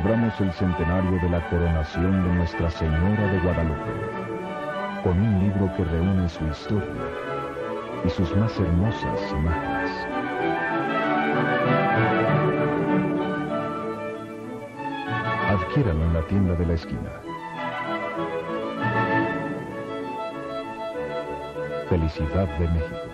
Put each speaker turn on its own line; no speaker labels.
celebramos el centenario de la coronación de Nuestra Señora de Guadalupe, con un libro que reúne su historia y sus más hermosas imágenes. Adquiéralo en la tienda de la esquina. Felicidad de México.